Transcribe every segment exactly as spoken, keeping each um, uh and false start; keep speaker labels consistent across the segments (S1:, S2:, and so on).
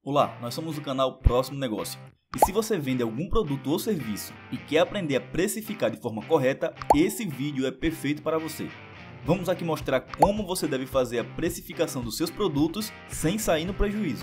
S1: Olá, nós somos o canal Próximo Negócio. E se você vende algum produto ou serviço e quer aprender a precificar de forma correta, esse vídeo é perfeito para você. Vamos aqui mostrar como você deve fazer a precificação dos seus produtos sem sair no prejuízo.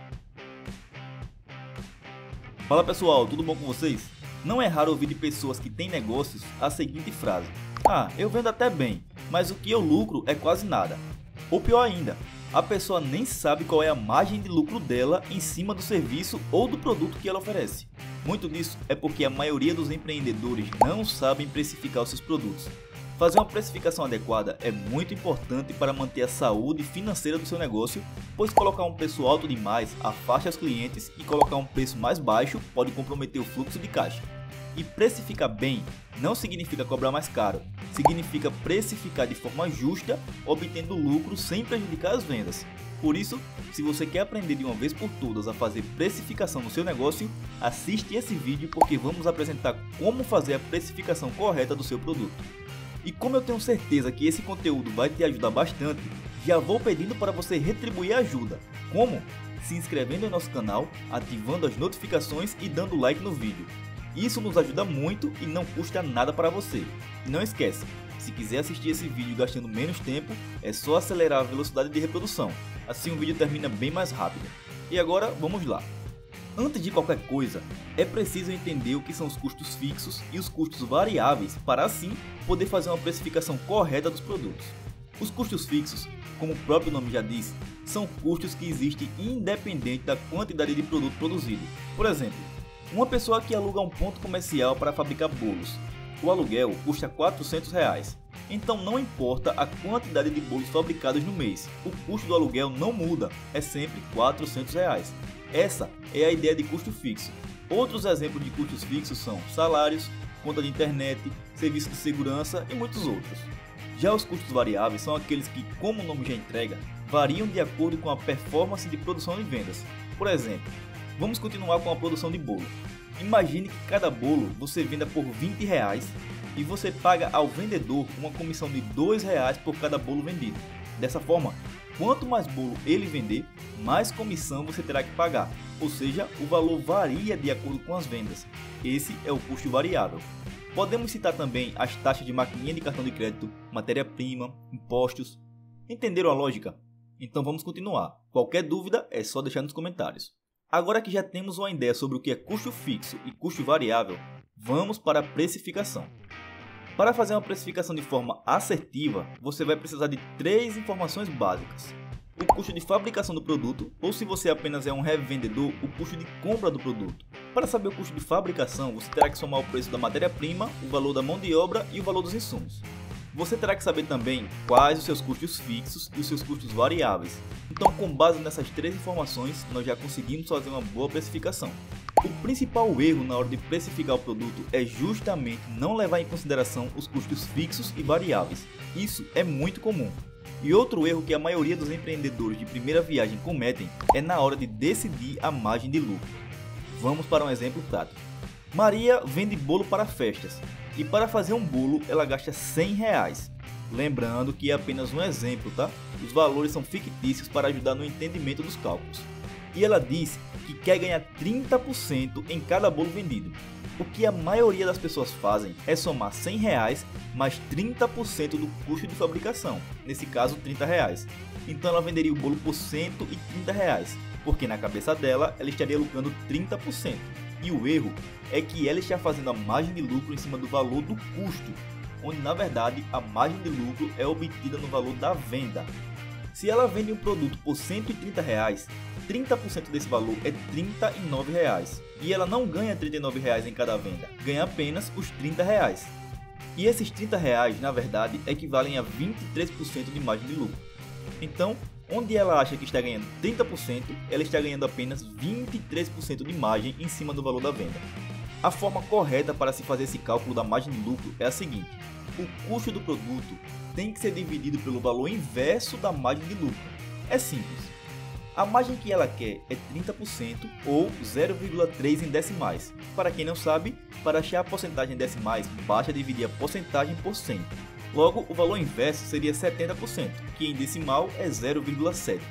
S1: Fala pessoal, tudo bom com vocês? Não é raro ouvir de pessoas que têm negócios a seguinte frase: ah, eu vendo até bem, mas o que eu lucro é quase nada. Ou pior ainda, a pessoa nem sabe qual é a margem de lucro dela em cima do serviço ou do produto que ela oferece. Muito disso é porque a maioria dos empreendedores não sabem precificar os seus produtos. Fazer uma precificação adequada é muito importante para manter a saúde financeira do seu negócio, pois colocar um preço alto demais afasta os clientes e colocar um preço mais baixo pode comprometer o fluxo de caixa. E precificar bem não significa cobrar mais caro, significa precificar de forma justa, obtendo lucro sem prejudicar as vendas. Por isso, se você quer aprender de uma vez por todas a fazer precificação no seu negócio, assiste esse vídeo porque vamos apresentar como fazer a precificação correta do seu produto. E como eu tenho certeza que esse conteúdo vai te ajudar bastante, já vou pedindo para você retribuir a ajuda. Como? Se inscrevendo em nosso canal, ativando as notificações e dando like no vídeo. Isso nos ajuda muito e não custa nada para você. E não esquece, se quiser assistir esse vídeo gastando menos tempo, é só acelerar a velocidade de reprodução. Assim o vídeo termina bem mais rápido. E agora, vamos lá. Antes de qualquer coisa, é preciso entender o que são os custos fixos e os custos variáveis para assim poder fazer uma precificação correta dos produtos. Os custos fixos, como o próprio nome já diz, são custos que existem independente da quantidade de produto produzido. Por exemplo, uma pessoa que aluga um ponto comercial para fabricar bolos. O aluguel custa quatrocentos reais. Então não importa a quantidade de bolos fabricados no mês, o custo do aluguel não muda, é sempre quatrocentos reais. Essa é a ideia de custo fixo. Outros exemplos de custos fixos são salários, conta de internet, serviço de segurança e muitos outros. Já os custos variáveis são aqueles que, como o nome já entrega, variam de acordo com a performance de produção e vendas. Por exemplo, vamos continuar com a produção de bolo. Imagine que cada bolo você venda por vinte reais e você paga ao vendedor uma comissão de dois reais por cada bolo vendido. Dessa forma, quanto mais bolo ele vender, mais comissão você terá que pagar, ou seja, o valor varia de acordo com as vendas. Esse é o custo variável. Podemos citar também as taxas de maquininha de cartão de crédito, matéria-prima, impostos. Entenderam a lógica? Então vamos continuar. Qualquer dúvida é só deixar nos comentários. Agora que já temos uma ideia sobre o que é custo fixo e custo variável, vamos para a precificação. Para fazer uma precificação de forma assertiva, você vai precisar de três informações básicas: o custo de fabricação do produto, ou se você apenas é um revendedor, o custo de compra do produto. Para saber o custo de fabricação, você terá que somar o preço da matéria-prima, o valor da mão de obra e o valor dos insumos. Você terá que saber também quais os seus custos fixos e os seus custos variáveis. Então, com base nessas três informações, nós já conseguimos fazer uma boa precificação. O principal erro na hora de precificar o produto é justamente não levar em consideração os custos fixos e variáveis. Isso é muito comum. E outro erro que a maioria dos empreendedores de primeira viagem cometem é na hora de decidir a margem de lucro. Vamos para um exemplo prático. Maria vende bolo para festas e para fazer um bolo ela gasta cem reais. Lembrando que é apenas um exemplo, tá? Os valores são fictícios para ajudar no entendimento dos cálculos. E ela disse que quer ganhar trinta por cento em cada bolo vendido. O que a maioria das pessoas fazem é somar cem reais mais trinta por cento do custo de fabricação, nesse caso trinta reais. Então ela venderia o bolo por cento e trinta reais, porque na cabeça dela ela estaria lucrando trinta por cento. E o erro é que ela está fazendo a margem de lucro em cima do valor do custo, onde na verdade a margem de lucro é obtida no valor da venda. Se ela vende um produto por cento e trinta reais, trinta por cento desse valor é trinta e nove reais. E ela não ganha trinta e nove reais em cada venda, ganha apenas os trinta reais. E esses trinta reais, na verdade, equivalem a vinte e três por cento de margem de lucro. Então, onde ela acha que está ganhando trinta por cento, ela está ganhando apenas vinte e três por cento de margem em cima do valor da venda. A forma correta para se fazer esse cálculo da margem de lucro é a seguinte: o custo do produto tem que ser dividido pelo valor inverso da margem de lucro. É simples. A margem que ela quer é trinta por cento ou zero vírgula três em decimais. Para quem não sabe, para achar a porcentagem em decimais, basta dividir a porcentagem por cem. Logo, o valor inverso seria setenta por cento, que em decimal é zero vírgula sete.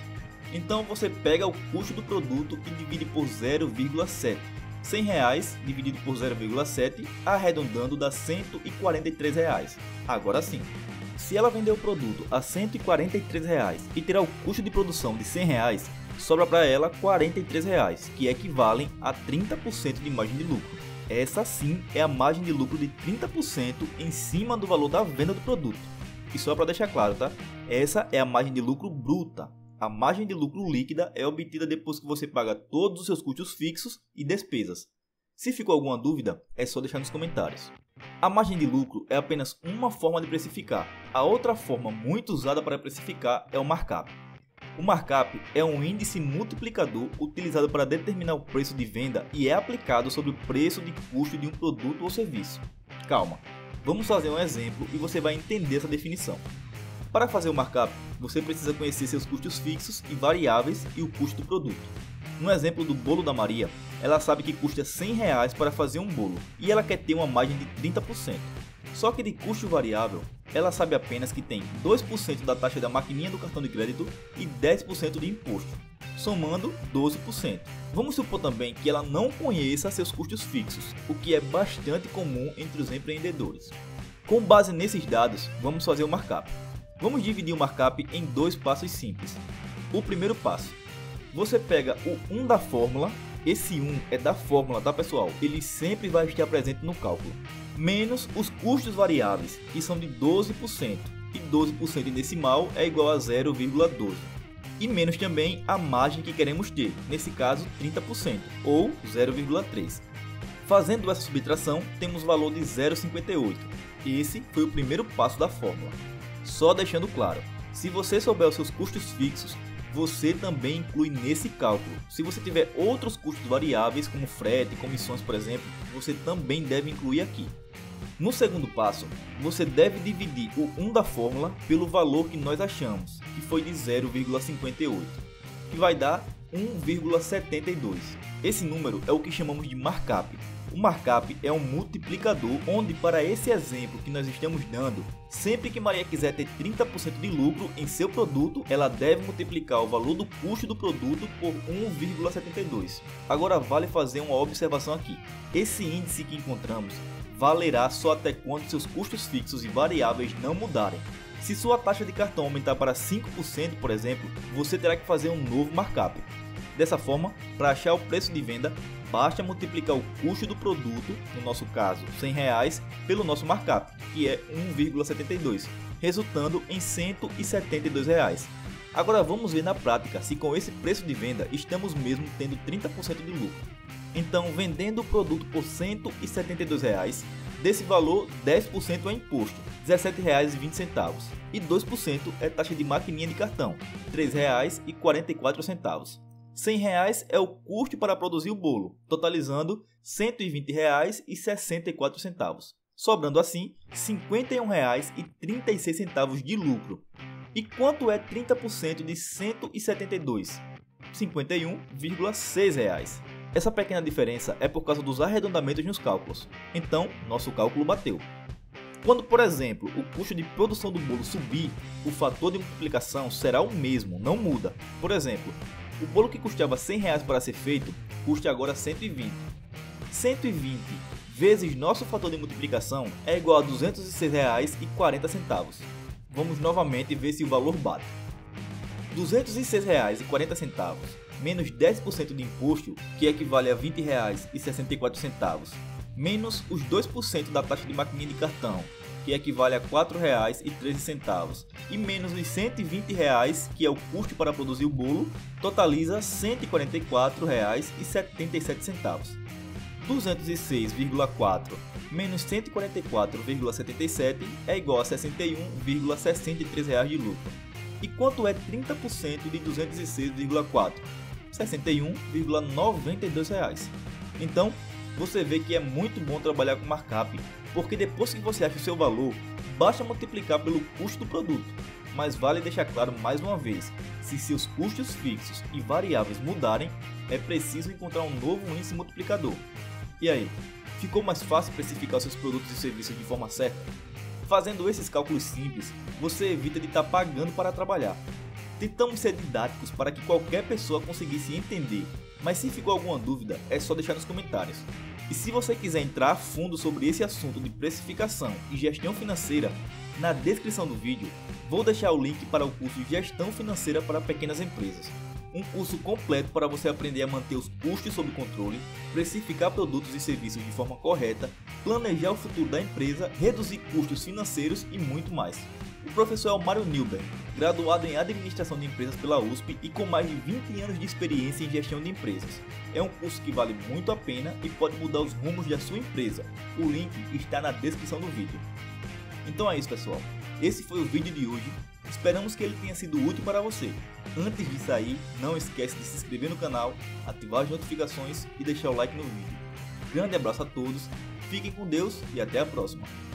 S1: Então você pega o custo do produto e divide por zero vírgula sete. cem reais dividido por zero vírgula sete, arredondando dá cento e quarenta e três reais. Agora sim, se ela vender o produto a cento e quarenta e três reais e tirar o custo de produção de cem reais, sobra para ela quarenta e três reais, que equivalem a trinta por cento de margem de lucro. Essa sim é a margem de lucro de trinta por cento em cima do valor da venda do produto. E só para deixar claro, tá? Essa é a margem de lucro bruta. A margem de lucro líquida é obtida depois que você paga todos os seus custos fixos e despesas. Se ficou alguma dúvida, é só deixar nos comentários. A margem de lucro é apenas uma forma de precificar. A outra forma muito usada para precificar é o markup. O markup é um índice multiplicador utilizado para determinar o preço de venda e é aplicado sobre o preço de custo de um produto ou serviço. Calma, vamos fazer um exemplo e você vai entender essa definição. Para fazer o markup, você precisa conhecer seus custos fixos e variáveis e o custo do produto. No exemplo do bolo da Maria, ela sabe que custa cem reais para fazer um bolo e ela quer ter uma margem de trinta por cento. Só que de custo variável, ela sabe apenas que tem dois por cento da taxa da maquininha do cartão de crédito e dez por cento de imposto, somando doze por cento. Vamos supor também que ela não conheça seus custos fixos, o que é bastante comum entre os empreendedores. Com base nesses dados, vamos fazer o markup. Vamos dividir o markup em dois passos simples. O primeiro passo, você pega o um da fórmula, esse um é da fórmula, tá pessoal? Ele sempre vai estar presente no cálculo, menos os custos variáveis, que são de doze por cento, e doze por cento em decimal é igual a zero vírgula doze. E menos também a margem que queremos ter, nesse caso trinta por cento, ou zero vírgula três. Fazendo essa subtração, temos o valor de zero vírgula cinquenta e oito. Esse foi o primeiro passo da fórmula. Só deixando claro, se você souber os seus custos fixos, você também inclui nesse cálculo. Se você tiver outros custos variáveis, como frete, comissões, por exemplo, você também deve incluir aqui. No segundo passo, você deve dividir o um da fórmula pelo valor que nós achamos, que foi de zero vírgula cinquenta e oito, que vai dar um vírgula setenta e dois. Esse número é o que chamamos de markup. O markup é um multiplicador onde, para esse exemplo que nós estamos dando, sempre que Maria quiser ter trinta por cento de lucro em seu produto, ela deve multiplicar o valor do custo do produto por um vírgula setenta e dois. Agora vale fazer uma observação aqui. Esse índice que encontramos valerá só até quando seus custos fixos e variáveis não mudarem. Se sua taxa de cartão aumentar para cinco por cento, por exemplo, você terá que fazer um novo markup. Dessa forma, para achar o preço de venda, basta multiplicar o custo do produto, no nosso caso cem reais, pelo nosso markup, que é um vírgula setenta e dois, resultando em cento e setenta e dois reais. Agora vamos ver na prática se com esse preço de venda estamos mesmo tendo trinta por cento de lucro. Então, vendendo o produto por cento e setenta e dois reais, desse valor dez por cento é imposto, dezessete reais e vinte centavos, e dois por cento é taxa de maquininha de cartão, três reais e quarenta e quatro centavos. cem reais é o custo para produzir o bolo, totalizando cento e vinte reais e sessenta e quatro centavos, sobrando assim cinquenta e um reais e trinta e seis centavos de lucro. E quanto é trinta por cento de cento e setenta e dois? cinquenta e um vírgula seis reais. Essa pequena diferença é por causa dos arredondamentos nos cálculos, então nosso cálculo bateu. Quando, por exemplo, o custo de produção do bolo subir, o fator de multiplicação será o mesmo, não muda. Por exemplo, o bolo que custava cem reais para ser feito, custa agora cento e vinte. cento e vinte vezes nosso fator de multiplicação é igual a duzentos e seis reais e quarenta centavos. Vamos novamente ver se o valor bate. duzentos e seis reais e quarenta centavos menos dez por cento de imposto, que equivale a vinte reais e sessenta e quatro centavos, menos os dois por cento da taxa de maquininha de cartão, que equivale a quatro reais e treze centavos, e menos os cento e vinte reais, que é o custo para produzir o bolo, totaliza cento e quarenta e quatro reais e setenta e sete centavos. duzentos e seis vírgula quatro menos cento e quarenta e quatro vírgula setenta e sete é igual a sessenta e um vírgula sessenta e três reais de lucro. E quanto é trinta por cento de duzentos e seis vírgula quatro? sessenta e um vírgula noventa e dois reais. Então, você vê que é muito bom trabalhar com markup, porque depois que você acha o seu valor, basta multiplicar pelo custo do produto. Mas vale deixar claro mais uma vez, se seus custos fixos e variáveis mudarem, é preciso encontrar um novo índice multiplicador. E aí, ficou mais fácil precificar os seus produtos e serviços de forma certa? Fazendo esses cálculos simples, você evita de estar pagando para trabalhar. Tentamos ser didáticos para que qualquer pessoa conseguisse entender, mas se ficou alguma dúvida, é só deixar nos comentários. E se você quiser entrar a fundo sobre esse assunto de precificação e gestão financeira, na descrição do vídeo vou deixar o link para o curso de Gestão Financeira para Pequenas Empresas. Um curso completo para você aprender a manter os custos sob controle, precificar produtos e serviços de forma correta, planejar o futuro da empresa, reduzir custos financeiros e muito mais. O professor é o Mário Nilber, graduado em Administração de Empresas pela U S P e com mais de vinte anos de experiência em gestão de empresas. É um curso que vale muito a pena e pode mudar os rumos da sua empresa. O link está na descrição do vídeo. Então é isso, pessoal. Esse foi o vídeo de hoje. Esperamos que ele tenha sido útil para você. Antes de sair, não esquece de se inscrever no canal, ativar as notificações e deixar o like no vídeo. Grande abraço a todos, fiquem com Deus e até a próxima.